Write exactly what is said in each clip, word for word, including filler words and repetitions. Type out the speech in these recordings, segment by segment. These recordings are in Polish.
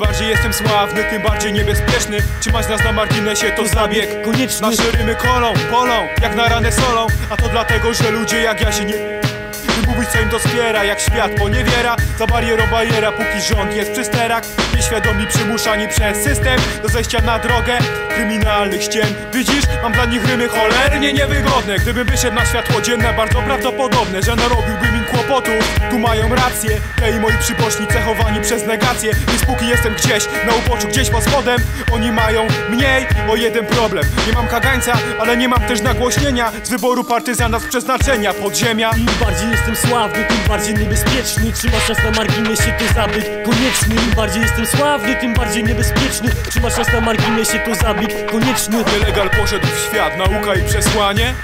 bardziej jestem sławny, tym bardziej niebezpieczny. Trzymać nas na marginesie to zabieg konieczny. Nasze rymy kolą, polą, jak na ranę solą. A to dlatego, że ludzie jak ja się nie... Mówić co im to wspiera, jak świat poniewiera. Za barierą bariera, póki rząd jest przy sterach. Nieświadomi przymuszani przez system do zejścia na drogę kryminalnych ścien. Widzisz, mam dla nich rymy cholernie niewygodne. Gdybym wyszedł na światło dzienne, bardzo prawdopodobne, że narobiłbym im kłopotów. Tu mają rację, te i moi przybośni cechowani przez negację. Więc póki jestem gdzieś na uboczu, gdzieś pod spodem, oni mają mniej o jeden problem. Nie mam kagańca, ale nie mam też nagłośnienia z wyboru partyzana z przeznaczenia podziemia. Im bardziej jestem sławny, tym bardziej niebezpieczny. Trzymasz nas na marginesie, to zabieg konieczny. Im bardziej jestem sławny, tym bardziej niebezpieczny. Trzymasz nas na marginesie, to zabieg konieczny. Nielegal poszedł w świat, nauka i przesłanie.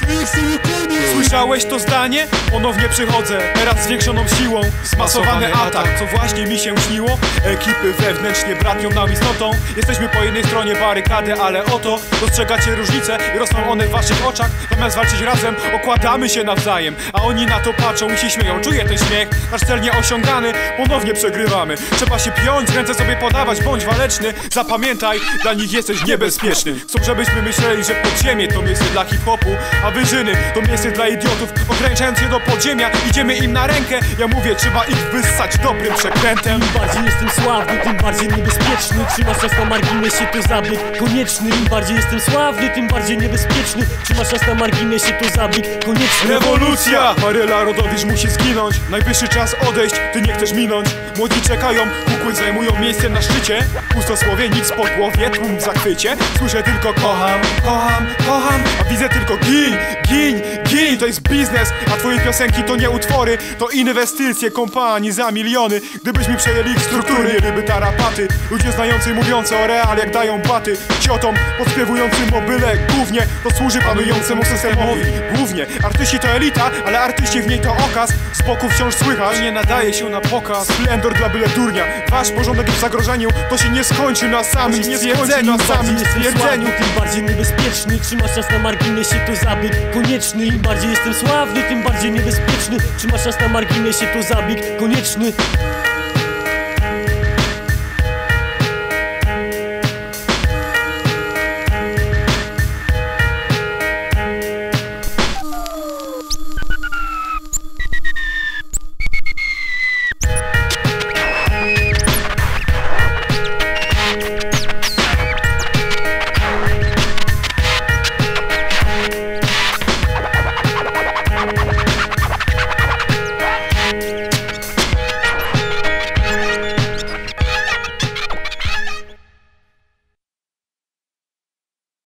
Słyszałeś to zdanie? Ponownie przychodzę, teraz zwiększoną siłą. Zmasowany atak, co właśnie mi się śniło. Ekipy wewnętrznie bratnią nam istotą. Jesteśmy po jednej stronie barykady, ale oto dostrzegacie różnice i rosną one w waszych oczach. Zamiast walczyć razem, okładamy się nawzajem. A oni na to patrzą i się śmieją. Czuję ten śmiech, nasz cel nieosiągany. Ponownie przegrywamy. Trzeba się piąć, ręce sobie podawać, bądź waleczny. Zapamiętaj, dla nich jesteś niebezpieczny. Chcą, żebyśmy myśleli, że podziemie to miejsce dla hip-hopu, a wyżyny to miejsce dla idiotów. Ograniczając je do podziemia, idziemy im na rękę. Ja mówię, trzeba ich wyssać dobrym przekrętem. Im bardziej jestem sławny, tym bardziej niebezpieczny. Trzymasz nas na marginesie, to zabieg konieczny. Im bardziej jestem sławny, tym bardziej niebezpieczny. Trzymasz nas na marginesie, to zabieg konieczny. Rewolucja! Maryla Rodowicz musi zginąć. Najwyższy czas odejść, ty nie chcesz minąć. Młodzi czekają, kukły zajmują miejsce na szczycie. Pustosłowie, nic po głowie, tłum w zachwycie. Słyszę tylko kocham, kocham, kocham, a widzę tylko gin, gin, gin. To jest biznes, a twoje piosenki to nie utwory. To inwestycje kompanii za miliony. Gdybyśmy przejęli ich struktury, ryby tarapaty. Ludzie znający i mówiący o realiach dają baty ciotom podśpiewującym o byle głównie. To służy panującemu systemowi. Głównie, artyści to elita, ale artyści w niej to okaz. Z boku wciąż słychać, nie nadaje się na pokaz. Splendor dla byle durnia. Wasz porządek jest w zagrożeniu. To się nie skończy na samym stwierdzeniu. Na samym stwierdzeniu, tym bardziej niebezpieczny. Trzymasz nas na marginesie, to zabieg konieczny. Im bardziej jestem sławny, tym bardziej niebezpieczny. Trzymasz nas na marginesie, to zabieg konieczny.